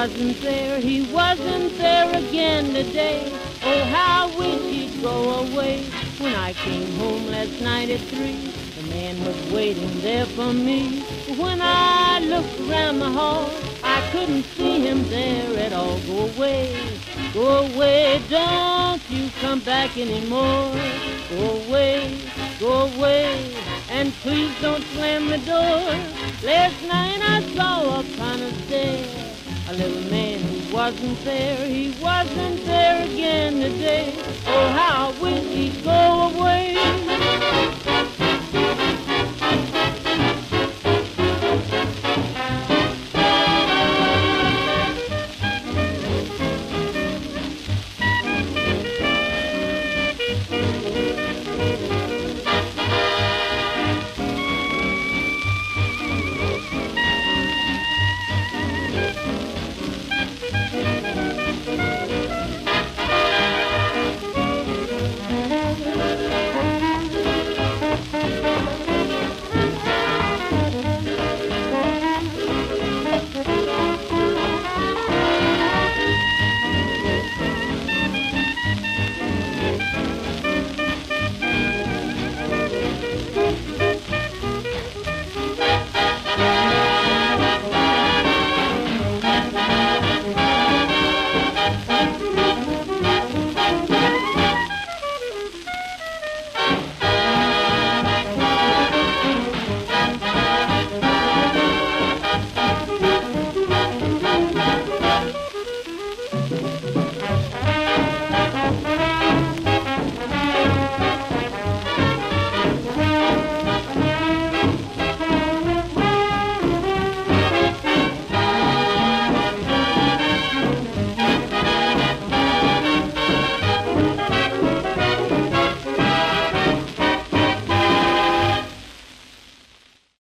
wasn't there, he wasn't there again today. Oh, how I wish he'd go away. When I came home last night at 3, the man was waiting there for me. When I looked around the hall, I couldn't see him there at all. Go away, don't you come back anymore. Go away, and please don't slam the door. Last night I saw upon a stair a little man who wasn't there, he wasn't there again today. Oh, how I wish he'd go away.